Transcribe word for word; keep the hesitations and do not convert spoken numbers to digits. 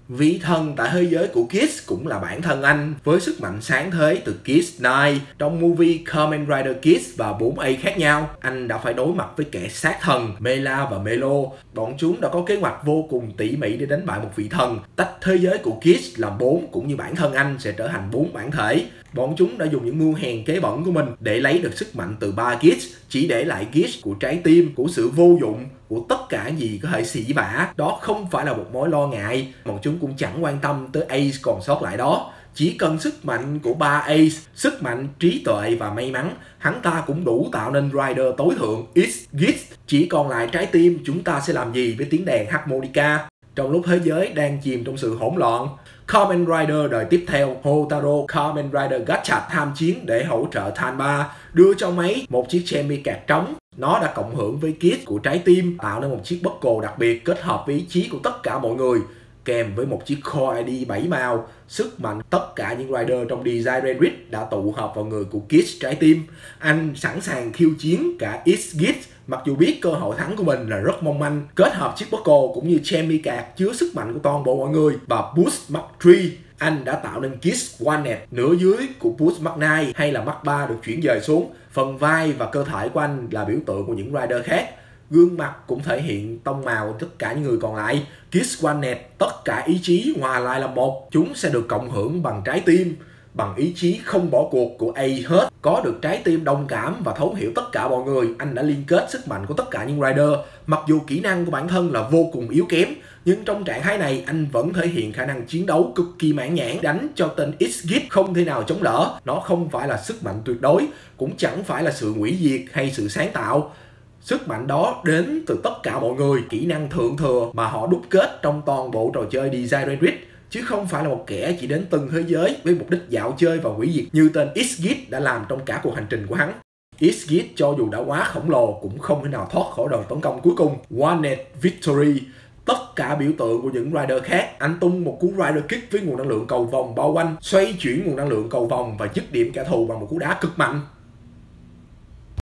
Vị thần tại thế giới của Kiss cũng là bản thân anh, với sức mạnh sáng thế từ Kiss chín. Trong movie Kamen Rider Kiss và bốn A khác nhau, anh đã phải đối mặt với kẻ sát thần Mela và Melo. Bọn chúng đã có kế hoạch vô cùng tỉ mỉ để đánh bại một vị thần, tách thế giới của Kiss làm bốn, cũng như bản thân anh sẽ trở thành bốn bản thể. Bọn chúng đã dùng những mưu hèn kế bẩn của mình để lấy được sức mạnh từ ba Kiss, chỉ để lại Kiss của trái tim, của sự vô dụng, của tất cả gì có thể xỉ vả. Đó không phải là một mối lo ngại. Bọn chúng cũng chẳng quan tâm tới Ace còn sót lại đó. Chỉ cần sức mạnh của ba Ace, sức mạnh, trí tuệ và may mắn, hắn ta cũng đủ tạo nên Rider tối thượng X-Git. Chỉ còn lại trái tim, chúng ta sẽ làm gì với tiếng đàn harmonica? Trong lúc thế giới đang chìm trong sự hỗn loạn, Kamen Rider đời tiếp theo Hotaro Kamen Rider Gacha tham chiến để hỗ trợ Tanba, đưa cho máy một chiếc Chemi-Card trống. Nó đã cộng hưởng với Kiss của trái tim, tạo nên một chiếc buckle đặc biệt kết hợp với ý chí của tất cả mọi người, kèm với một chiếc Core i đê bảy màu. Sức mạnh tất cả những Rider trong Design Ridge đã tụ hợp vào người của Kiss trái tim. Anh sẵn sàng khiêu chiến cả X-Git, mặc dù biết cơ hội thắng của mình là rất mong manh. Kết hợp chiếc buckle cũng như Chemi-Card chứa sức mạnh của toàn bộ mọi người và Boost Mark ba, anh đã tạo nên Kiss One nửa dưới của Boost Mark chín, hay là Mark ba được chuyển dời xuống. Phần vai và cơ thể của anh là biểu tượng của những Rider khác. Gương mặt cũng thể hiện tông màu của tất cả những người còn lại. Kiss One, tất cả ý chí hòa lại là một. Chúng sẽ được cộng hưởng bằng trái tim, bằng ý chí không bỏ cuộc của A hết. Có được trái tim đồng cảm và thấu hiểu tất cả mọi người, anh đã liên kết sức mạnh của tất cả những Rider. Mặc dù kỹ năng của bản thân là vô cùng yếu kém, nhưng trong trạng thái này anh vẫn thể hiện khả năng chiến đấu cực kỳ mãn nhãn, đánh cho tên X-Git không thể nào chống đỡ. Nó không phải là sức mạnh tuyệt đối, cũng chẳng phải là sự hủy diệt hay sự sáng tạo. Sức mạnh đó đến từ tất cả mọi người, kỹ năng thượng thừa mà họ đúc kết trong toàn bộ trò chơi Design Ridge, chứ không phải là một kẻ chỉ đến từng thế giới với mục đích dạo chơi và hủy diệt như tên X-Git đã làm trong cả cuộc hành trình của hắn. X-Git cho dù đã quá khổng lồ cũng không thể nào thoát khỏi đòn tấn công cuối cùng One Victory. Tất cả biểu tượng của những Rider khác, anh tung một cú Rider Kick với nguồn năng lượng cầu vòng bao quanh, xoay chuyển nguồn năng lượng cầu vòng và dứt điểm kẻ thù bằng một cú đá cực mạnh.